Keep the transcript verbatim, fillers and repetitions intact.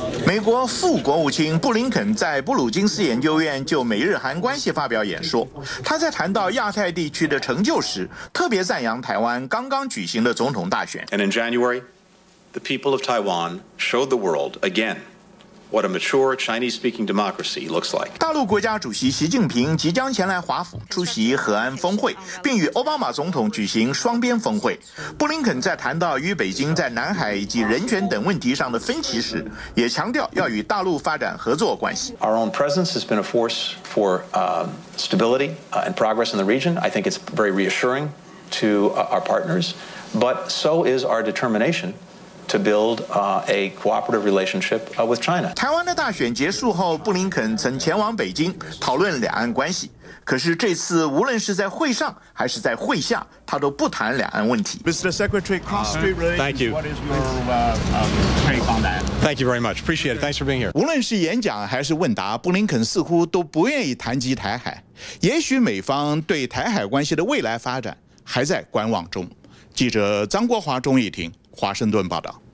美国副国务卿布林肯在布鲁金斯研究院就美日韩关系发表演说。他在谈到亚太地区的成就时，特别赞扬台湾刚刚举行的总统大选。 And in January, the people of Taiwan showed the world again what a mature Chinese-speaking democracy looks like. 大陆国家主席习近平即将前来华府出席和安峰会，并与奥巴马总统举行双边峰会。布林肯在谈到与北京在南海以及人权等问题上的分歧时，也强调要与大陆发展合作关系。 Our own presence has been a force for um, stability uh, and progress in the region. I think it's very reassuring to uh, our partners, but so is our determination to build uh, a cooperative relationship uh, with China. 台湾的大选结束后，布林肯曾前往北京讨论两岸关系。可是这次无论是在会上还是在会下，他都不谈两岸问题。 Mister Secretary, cross-strait relations. Thank you. What is your uh, um, take on that? Thank you very much. Appreciate it. Thanks for being here. 无论是演讲还是问答，布林肯似乎都不愿意谈及台海。也许美方对台海关系的未来发展还在观望中。记者张国华、钟义婷，华盛顿报道。